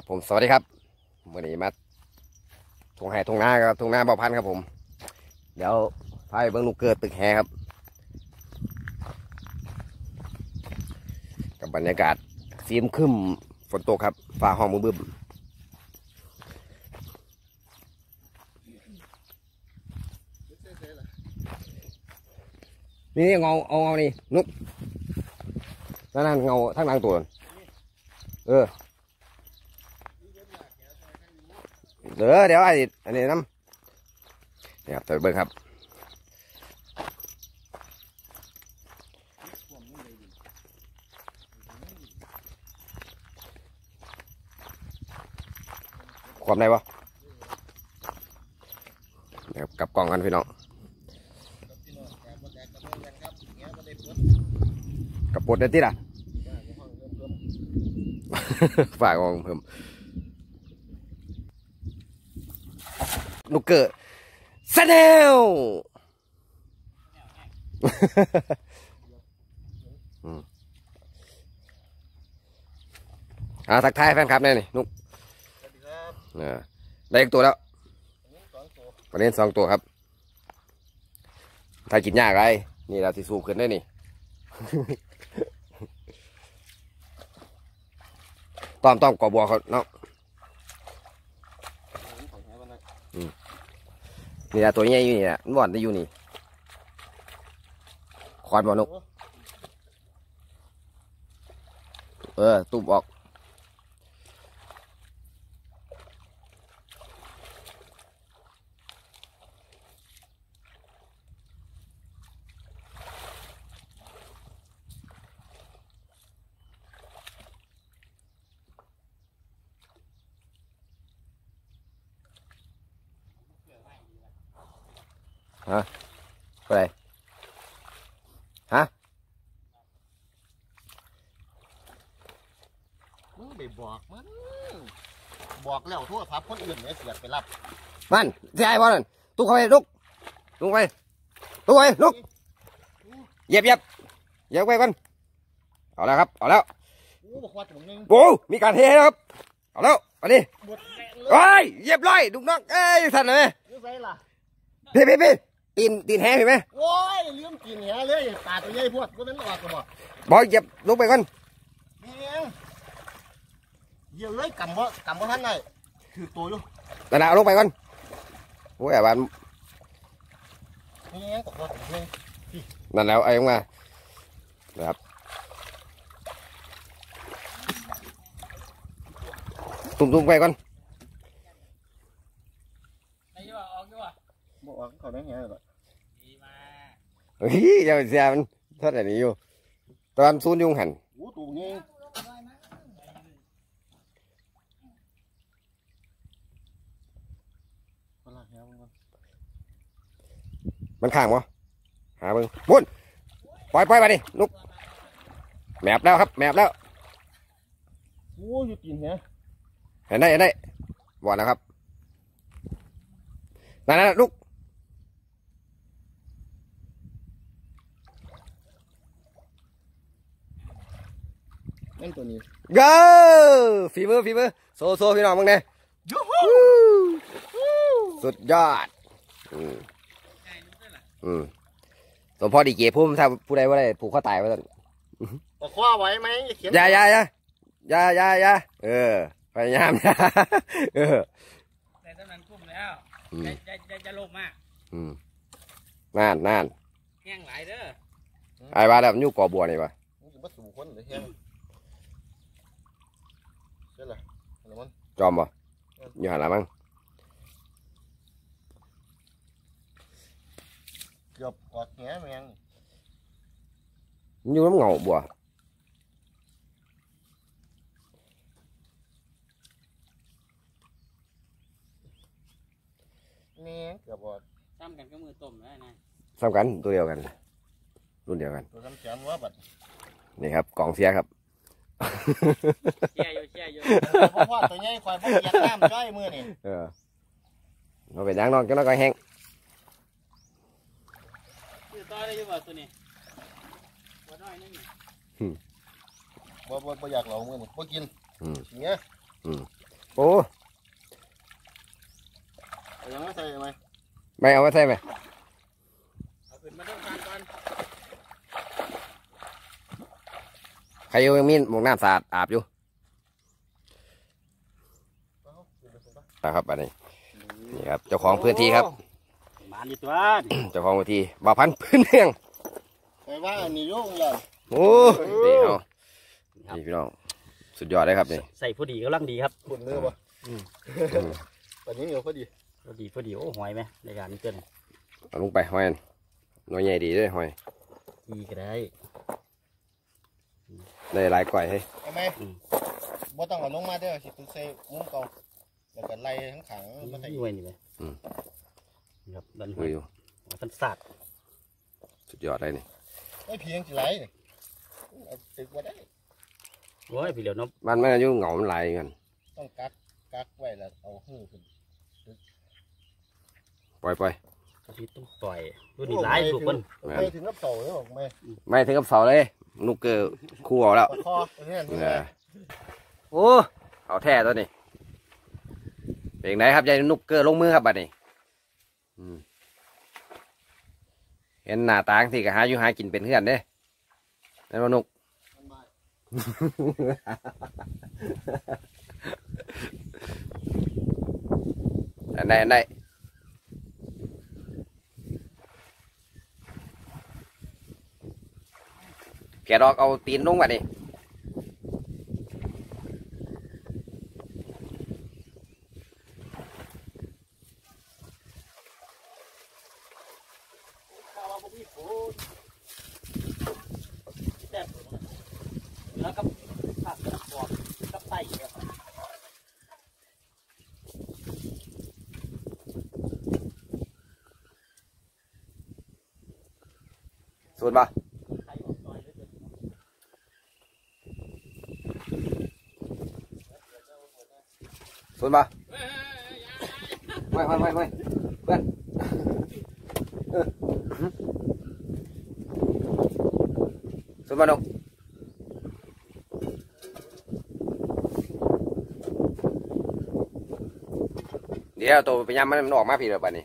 ผมสวัสดีครับวันนี้มาทงแห่ทงนาครับทงนาบ่อพันครับผมเดี๋ยวพาไปเบิ้งลูกเกิดตึกแห่ครับกับบรรยากาศซีมครึ้มฝนตกครับฟ้าห้องบึ้มนี่เงาเอานี่นุกนั่นเงาทั้งหลังตัวเดี๋ยวอันนี้น้ำนี่ครับตัวเบิ้งครับความได้ปะนะครับกับกล่องกันพี่น้องกับปวดได้ที่ล่ะ ฝากกองเพิ่มลูกเกิดสแนลทักทายแฟนคลับนี่นุกได้อีกตัวแล้วประเด็น2 ตัวครับถ้ากินยากไรนี่เราที่สูบขึ้นได้นี่ ต้อมกอบัวเขาเนาะนี่ละตัวใหญ่อยู่นี่แหละมันบ่อนได้อยู่นี่คอนบ่อนกตุ่มออกฮะอะไรฮะมึงไปบอกมันบอกแล้วโทษพับคนอื่นเนี่ยเสียไปรับมันเสียไอ้บอลนั่นตุ๊กเข้าไปลุกไปลุกเหยียบไปก่อนเอาแล้วครับเอาแล้วโอ้มีการเทครับเอาแล้วอันนี้เฮ้ยเหยียบร้อยดุกน้องเอ้ยสั่นเลยพี่ตีนแห้เห็นไหมโอ้ยเลี้ยงกินแหเลยตาตัวใหญ่พวดก็นั้นออกก็บอกเหยียบลุกไปก่อนเหยียบเลยกำบ่ท่านได้ถือตัวอยู่นั่นแหละเอาลงไปก่อนโอ้ยบ้านนั่นแล้วไอ้มานะครับตุ่มไปก่อนบอกว่าเขาได้ไงล่ะเฮ้ยเจ้าเสียมันทอดอะไรอยู่ตอนซูนยุงหันตัวนี้มันข้างมั้หามึงบุญปล่อยมาดินุกแมบแล้วครับแมบแล้วโอ้ยอยู่กินเนี่ยเห็นได้บอกนะครับนั่นลูกนั่นตัวนี้เก้ฝีมือโซพี่น้องมึงเนี่ยสุดยอดสมพอดีเก๋พุ่มถ้าผู้ใดว่าได้ผูกข้อตายไว้สั่นเอาข้อไว้ไหมอย่าพยายามแต่ตอนนั้นคุ้มแล้วจะลงมากนั่นแห้งหลายเด้อไอ้บ้าแล้วมันอยู่ก่อบัวนี่ปะมันสูงคนเลยแห้งใช่หรอจอมปะอยู่หันหลังมั้งเกือบกอดแง่แมงอยู่น้ำเงาบัวนี่เกือบบอดซ้ำกันก็มือต้มแล้วนะซ้ำกันตัวเดียวกันรุ่นเดียวกันตัวซ้ำแขนว่าบัดนี่ครับกองเสียครับเชี่ยอยู่เพราะว่าตัวใหญ่คอยพวกยักษ์น้ำจ้อยมือนี่เราไปย่างนอนก็น้อยก็แห้งต่อได้ยังไงตัวนี้บ่น้อยนึงบ่อยากเราเมื่อนี่บ่กินเงี้ยโอ้เอายังไม่ใส่ไหมไม่เอามาใส่ไหมเอาขึ้นมาเริ่มการก่อนใครยังมีหมวกน้ำสะอาดอาบอยู่นะครับอันนี้นี่ครับเจ้าของพื้นที่ครับหมาอยู่ตัวเจ้าของพื้นที่บ่าวพันธุ์พื้นเมืองไปว่าอันนี้ยุ่งยันโอ้ดีเขานี่พี่น้องสุดยอดเลยครับนี่ใส่พอดีกำลังดีครับบุญเนื้อปะตอนนี้เหนียวพอดีพอดีโอ้หอยไหมในการนี้เกินเอาลงไปหอยอันหน่วยใหญ่ดีด้วยหอยดีก็ได้ได้หลายก่อยให้เอาไหมบ่ต้องเอาลงมาเด้อสิตุ้ใส่มุ้งเก่าแล้วก็ไล่ทั้งขังมาใส่หน่วยนี่ไหมครับดันหดูอยอยู่มันสัตว์สุดยอดเลยนี่ไม่เพียงสิไหลนี่เอาตึกว่าได้โอ้ยพี่เหลียวน้องมันไม่อายุเหงามันหลายกันต้องกักไว้แล้วเอาหื้อขึ้นปล่อยปล่อยพี่ต้องปล่อยรุ่นนี้ร้ายลูกมันไม่ถึงกับเต่าเลยหรอกไม่ไม่ถึงกับเสาเลยนุกเกอร์คู่เอาแล้วปลาคอเนี่ยโอ้เอาแท้ตัวนี้เป็นไงครับยายนุกเกอร์ลงมือครับบัดนี้เห็นหน้าตาที่ก็หาอยู่หากินเป็นเพื่อนเด้นั่นว่านุก อันไหนแกดอกเอาตีนลงมาดิแล้วก็ผักกระป๋องกับไส้ครับสูดป่ะสูดป่ะไม่เพื่อนสูดป่ะนุ๊กเดี๋ยวตัวพยายามมันออกมาพี่เดี๋ยวป่ะนี่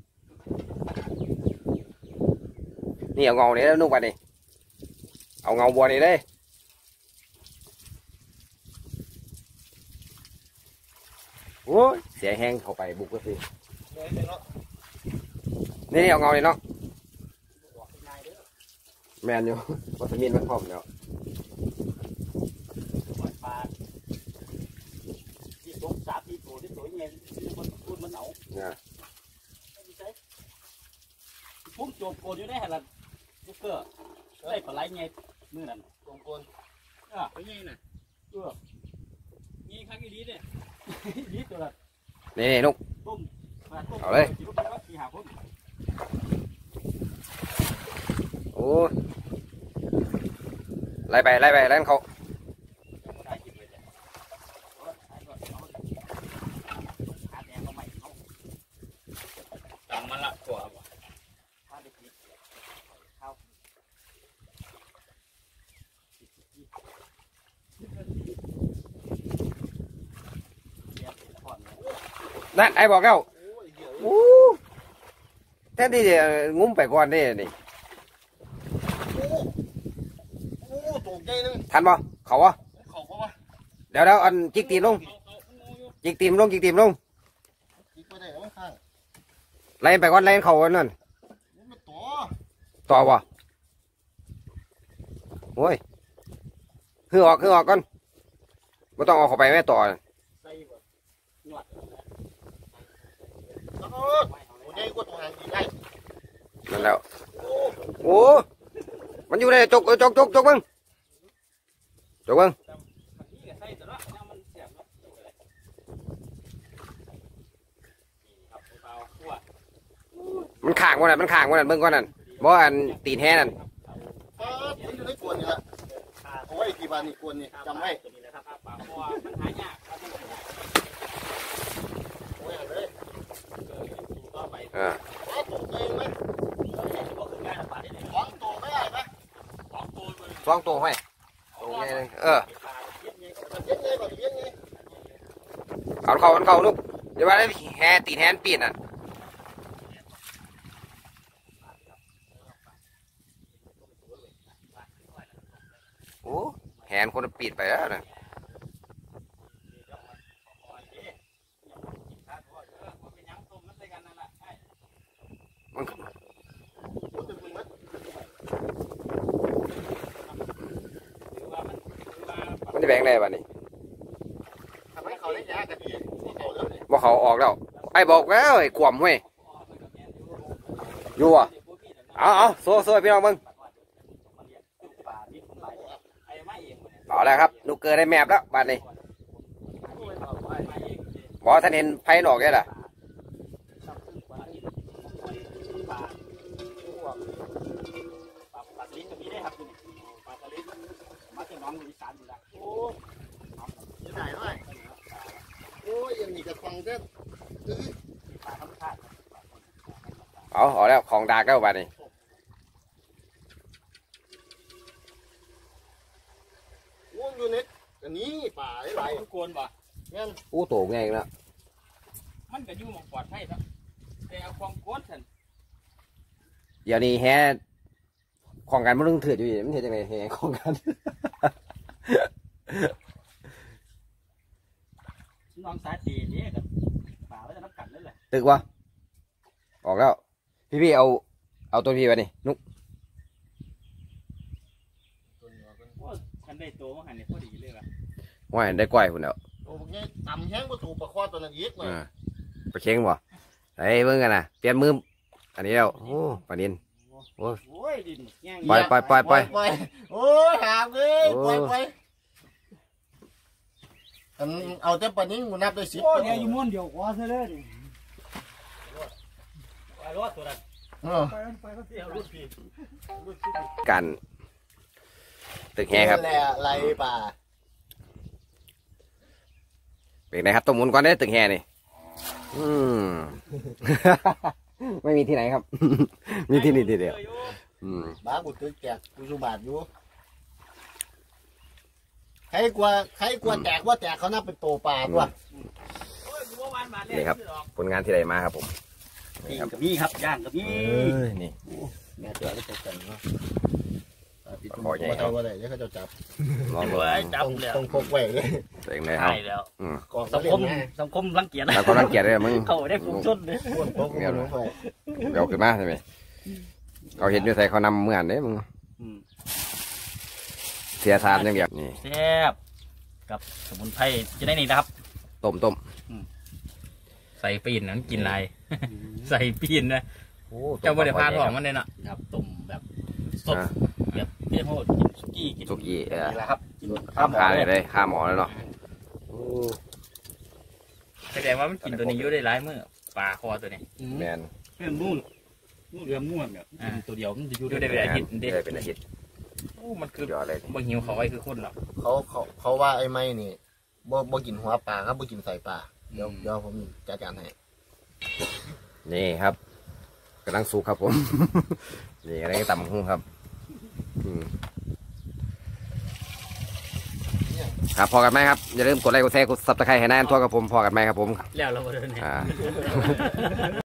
นี่เอาเงาเนี่ยแล้วนุ๊กป่ะนี่เอาเงาบัวนี่เลยโอ้ยเสียแห้งเข้าไปบุกก็สินี่เอาเงาเลยเนาะแมนอยู่วัตมินมันพร้อมแล้วปลาที่ตกสาที่ตัวที่ตัวเงี้ยมันพูดมันเอาพุ่งโจมโกนอยู่ได้หรอลูกเกอร์ได้ปลาไหลไงมือนั่นตรงกนไปไงน่ะนี่ข้างอีลีเนี่ยลีตัวละนี่นุ๊กต้มเอาเลยที่หาพุ่มโอ้ไล่ไปไล่เขาตังมันละกว่านั่นไอ้บอกแล้วโอ้แทนที่จะงุ้มไปก่อนได้นี่โอ้ตกใจนึงทันบ่เขาวะเขาเพราะว่าเดี๋ยวอันจิกตีนลงจิกตีนลงจิกไปได้แล้วข้างไล่ไปก่อนไล่เขาอันนั่นนี่มันตัวต่อบ่โอ้ยคือออกก่อนไม่ต้องเอาเข้าไปแม่ต่อโอ้ใหญ่กว่าตัวหางอีกได้นั่นแล้วโอ้มันอยู่ในจกเบิ้งจกเบิ้ง มันข้างวันนั้นเบิ่งก่อนนั่นบ่อันตีนแห่นั่นมันอยู่ในกวนนี่แหละเอาไว้กี่บาทนี่กวนนี่จำไว้โอ้ยเลย ตกใจไหมสองตัวไม่ได้ไหมสองตัวไหมตัวใหญ่เลยเออเย็นไงก่อนเย็นไงเอาเข้าลูกเดี๋ยวว่าได้แฮตีแฮนปีนอ่ะโอ้แฮนคนปีนไปแล้วนะมันจะแบ่งได้ป่ะนี่ทำให้เขาได้ยากกันดีเขาแล้วเนี่ยบอกเขาออกแล้วไอ้บอกแล้วไอ้ขวมเว้ยอยู่อ่ะเอาโซ่พี่น้องมึงเอาแล้วครับลูกเกิดได้แมบแล้วบ้านนี้บอกท่านเห็นไพ่หนอกแค่ล่ะจะได้ไหมโอ้ยยังมีกระฟังเด้อเอาแล้วของดาก็บ้านนี้ง่วงอยู่เน็ตอันนี้ป่าไหลทุกคนบ่งั้นอู้โตง่ายแล้วมันก็อยู่หมองปลอดภัยครับแต่เอาความโกรธฉันเดี๋ยวนี้แฮของกันมันเรื่องเถื่อนอยู่มันเห็นยังไงแฮของกันน้องสาตีนี่กับป่าไว้จะรับกันเลยแหละตึกวะออกแล้วพี่เอาตัวพี่ไปนี่นุ๊กโอ้ฉันได้โตมาหันเนี่ยพอดีเลยว่ะว่าเห็นได้ก้อยคุณแล้วโอ้พวกนี้ตำแห้งประตูประคอตัวนั้นอีกมาไปเช็งบ่ไอ้เบิ่งกันนะเปลี่ยนมืออันนี้แล้วโอ้ปานินโอ้โอ้ยดินแง่งปล่อยโอ้ยหามเลยปล่อยอันเอาแต่ปนิ่งกูนับได้10 โอ้ยเนี่ยอยู่ม้วนเดียวกว่าซะเลยดิไปรถตัวนั้นไปก็เสียรถพี่กันตึกแฮครับแหละไรป่าเป็นไงครับต้มหมุนก่อนได้ตึกแฮนี่ไม่มีที่ไหนครับ มีที่นี่ที่เดียวบ้ากูตึกแจกกูสุบาทอยู่ใครกลัวแตกว่าแตกเขานับเป็นโตป่าตัวนี่ครับผลงานที่ใดมาครับผมปิ้งกับนี่ครับย่างกับนี่นี่แม่เจอได้ตกกันเนาะขอใหญ่มาเท่าว่าไหนเดี๋ยวเขาจะจับลองดูจับแล้วต้องพกไว้เลยเป็นไงคใช่รับแล้วกองสัเขางเรียคกมไงสังคมรังเกียจแล้วก็รังเกียจเลยมึงเขาได้ฝูงชนเลยพกไว้เดี๋ยวขึ้นมาใช่ไหมเขาเห็นอยู่ใส่เขานำเมื่อนเด้มึงเสียทานอย่างเดียวนี่แซ่บกับสมุนไพรจะได้นี่นะครับต้มใส่ปีนนั้นกินอะไร ใส่ปีนนะเจ้าบริพาทองมันเลยนะครับต้มแบบสดแบบเรียกว่ากินสุกี้กินสุกี้นี่แหละครับกินข้ามขาเลยข้ามหมอแล้วเนาะแสดงว่ามันกินตัวนี้อยู่ได้หลายมื้อปลาคอตัวนี้แมนเรื่องนู่นเรื่องม่วนแบบตัวเดียวมันจะอยู่ได้เป็นอาทิตย์เด็ได้เป็นอาทิตย์โอ้มันคือเดี๋ยวอะไรบางหิวเขาไว้คือคนหรอกเขาว่าไอ้ไม้นี่บ่กินหัวปลาครับบ่กินใส่ปลาเดี๋ยวผมจัดการให้นี่ครับกำลังสุกครับผม นี่อะไรต่ำหุ้งครับครับพอกันไหมครับอย่าลืมกดไลค์กดแชร์กดซับสไครต์ให้นายทั่วกับผมพอกันไหมครับผมแล้วเราก็เดินเนี่ย